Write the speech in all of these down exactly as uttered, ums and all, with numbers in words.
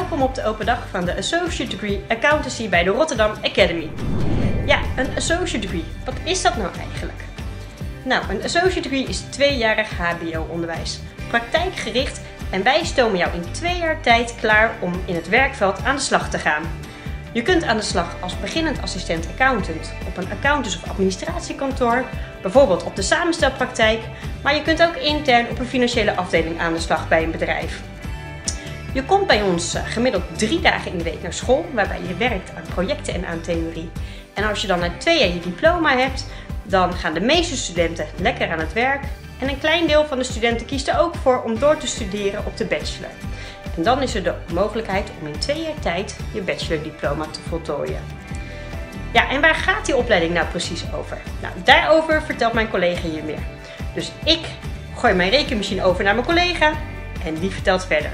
Welkom op de open dag van de Associate Degree Accountancy bij de Rotterdam Academy. Ja, een Associate Degree, wat is dat nou eigenlijk? Nou, een Associate Degree is tweejarig H B O-onderwijs, praktijkgericht en wij stomen jou in twee jaar tijd klaar om in het werkveld aan de slag te gaan. Je kunt aan de slag als beginnend assistent accountant op een accountants- of administratiekantoor, bijvoorbeeld op de samenstelpraktijk, maar je kunt ook intern op een financiële afdeling aan de slag bij een bedrijf. Je komt bij ons gemiddeld drie dagen in de week naar school, waarbij je werkt aan projecten en aan theorie. En als je dan na twee jaar je diploma hebt, dan gaan de meeste studenten lekker aan het werk. En een klein deel van de studenten kiest er ook voor om door te studeren op de bachelor. En dan is er de mogelijkheid om in twee jaar tijd je bachelordiploma te voltooien. Ja, en waar gaat die opleiding nou precies over? Nou, daarover vertelt mijn collega hier meer. Dus ik gooi mijn rekenmachine over naar mijn collega en die vertelt verder.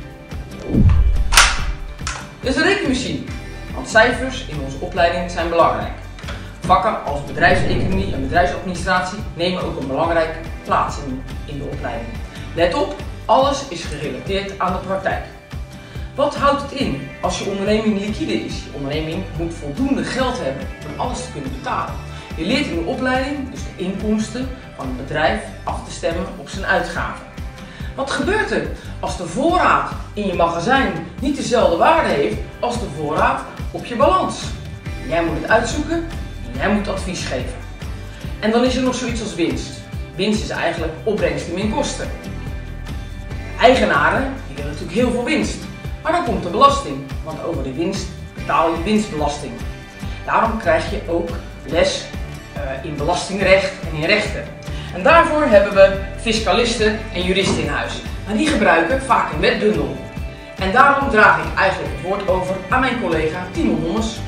Dit is een rekenmachine, want cijfers in onze opleiding zijn belangrijk. Vakken als bedrijfseconomie en bedrijfsadministratie nemen ook een belangrijke plaats in, in de opleiding. Let op, alles is gerelateerd aan de praktijk. Wat houdt het in als je onderneming liquide is? Je onderneming moet voldoende geld hebben om alles te kunnen betalen. Je leert in de opleiding dus de inkomsten van een bedrijf af te stemmen op zijn uitgaven. Wat gebeurt er als de voorraad in je magazijn niet dezelfde waarde heeft als de voorraad op je balans? Jij moet het uitzoeken en jij moet advies geven. En dan is er nog zoiets als winst. Winst is eigenlijk opbrengst min kosten. De eigenaren die willen natuurlijk heel veel winst. Maar dan komt de belasting, want over de winst betaal je winstbelasting. Daarom krijg je ook les uh, in belastingrecht en in rechten. En daarvoor hebben we fiscalisten en juristen in huis. Maar die gebruiken vaak een wetbundel. En daarom draag ik eigenlijk het woord over aan mijn collega Timo Hommes.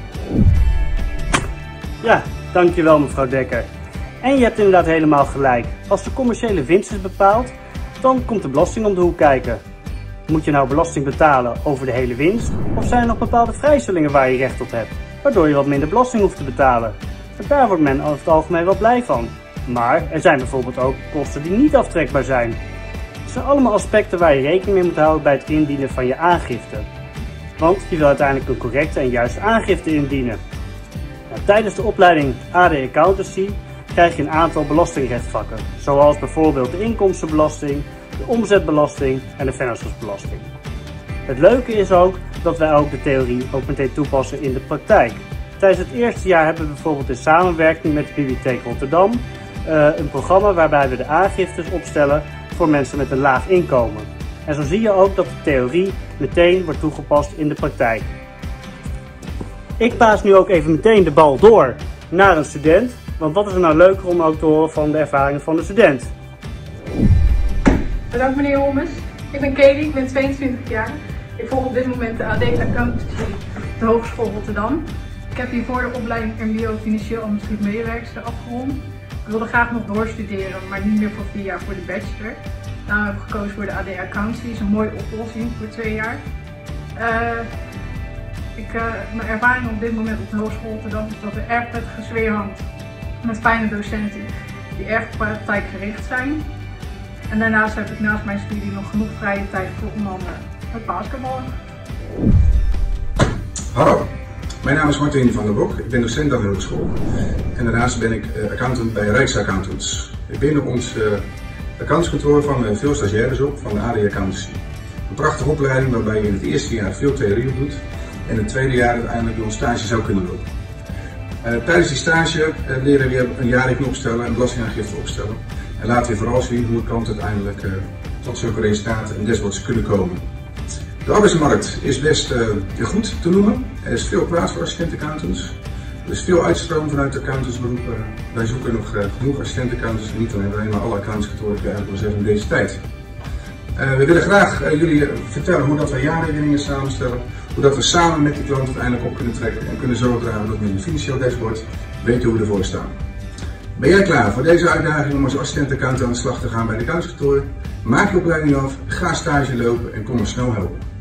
Ja, dankjewel mevrouw Dekker. En je hebt inderdaad helemaal gelijk. Als de commerciële winst is bepaald, dan komt de belasting om de hoek kijken. Moet je nou belasting betalen over de hele winst? Of zijn er nog bepaalde vrijstellingen waar je recht op hebt, waardoor je wat minder belasting hoeft te betalen? En daar wordt men over het algemeen wel blij van. Maar er zijn bijvoorbeeld ook kosten die niet aftrekbaar zijn. Het zijn allemaal aspecten waar je rekening mee moet houden bij het indienen van je aangifte. Want je wil uiteindelijk een correcte en juiste aangifte indienen. Nou, tijdens de opleiding A D Accountancy krijg je een aantal belastingrechtvakken, zoals bijvoorbeeld de inkomstenbelasting, de omzetbelasting en de vennootschapsbelasting. Het leuke is ook dat wij ook de theorie ook meteen toepassen in de praktijk. Tijdens het eerste jaar hebben we bijvoorbeeld in samenwerking met de Bibliotheek Rotterdam uh, een programma waarbij we de aangiftes opstellen voor mensen met een laag inkomen. En zo zie je ook dat de theorie meteen wordt toegepast in de praktijk. Ik paas nu ook even meteen de bal door naar een student, want wat is er nou leuker om ook te horen van de ervaringen van de student? Bedankt meneer Hommes. Ik ben Kelly, ik ben tweeëntwintig jaar. Ik volg op dit moment de A D Accountancy op de Hogeschool Rotterdam. Ik heb hiervoor de opleiding M B O Financieel Administratief Medewerkster afgerond. Ik wilde graag nog doorstuderen, maar niet meer voor vier jaar voor de bachelor. Daarom heb ik gekozen voor de A D Accountancy. Dat is een mooie oplossing voor twee jaar. Uh, ik, uh, mijn ervaring op dit moment op de Hogeschool Rotterdam is dat er erg prettige sfeer hangt met fijne docenten die erg praktijkgericht zijn. En daarnaast heb ik naast mijn studie nog genoeg vrije tijd voor onder andere het basketballen. Hallo, mijn naam is Martin van der Bok. Ik ben docent aan de hogeschool. En daarnaast ben ik accountant bij Rijksaccountants. Ik ben op ons uh, accountantskantoor van uh, veel stagiaires op van de A D Accountancy. Een prachtige opleiding waarbij je in het eerste jaar veel theorie op doet en in het tweede jaar uiteindelijk door een stage zou kunnen lopen. Uh, tijdens die stage uh, leren we een jaarrekening opstellen en belastingaangifte opstellen. En laten we vooral zien hoe klanten uiteindelijk uh, tot zulke resultaten en dashboards kunnen komen. De arbeidsmarkt is best uh, goed te noemen. Er is veel plaats voor assistent-accountants. Er is veel uitstroom vanuit de accountantsberoepen. Wij zoeken nog uh, genoeg assistent-accountants. Niet dan hebben we alleen maar alle accountantskantoren eigenlijk wel zeggen in deze tijd. Uh, we willen graag uh, jullie vertellen hoe dat we jaarrekeningen samenstellen. Hoe dat we samen met de klant uiteindelijk op kunnen trekken en kunnen zorgen dragen dat we in een financieel dashboard weten hoe we ervoor staan. Ben jij klaar voor deze uitdaging om als assistent-accountant aan de slag te gaan bij de accountantskantoren? Maak je opleiding af, ga stage lopen en kom ons snel helpen.